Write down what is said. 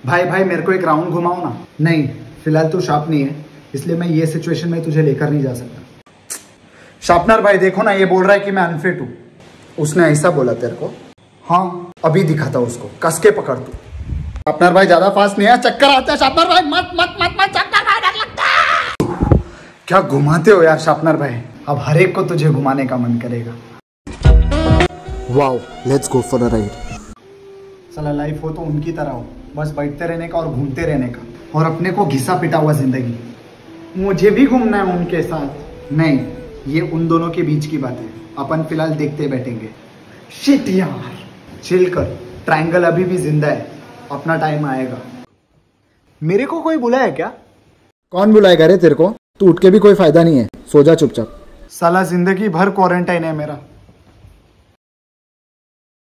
भाई भाई मेरे को एक राउंड घुमाओ ना। नहीं, फिलहाल तू शार्प नहीं है, इसलिए मैं ये सिचुएशन में तुझे लेकर नहीं जा सकता। शार्पनर भाई देखो ना, ये बोल रहा है कि मैं अनफिट हूँ। उसने ऐसा बोला तेरे को? हाँ, अभी दिखाता उसको, कस के पकड़ तू। शार्पनर भाई ज्यादा फास्ट नहीं है, चक्कर आता है। शार्पनर भाई मत मत मत मत, शार्पनर भाई डर लगता है। क्या घुमाते हो यार शार्पनर भाई, अब हर एक को तुझे घुमाने का मन करेगा। Wow, let's go for a ride. साला लाइफ हो तो उनकी तरह हो, बस बैठते रहने का और घूमते रहने का, और अपने को घिसा पिटा हुआ जिंदगी। मुझे भी घूमना है उनके साथ। नहीं, ये उन दोनों के बीच की बात है, अपन फिलहाल देखते बैठेंगे। शिट यार, चिल कर, ट्रायंगल अभी भी जिंदा है, अपना टाइम आएगा। मेरे को कोई बुलाया क्या? कौन बुलाएगा रे तेरे को? तू उठ के भी कोई फायदा नहीं है, सो जा चुपचाप। साला जिंदगी भर क्वारंटाइन है मेरा।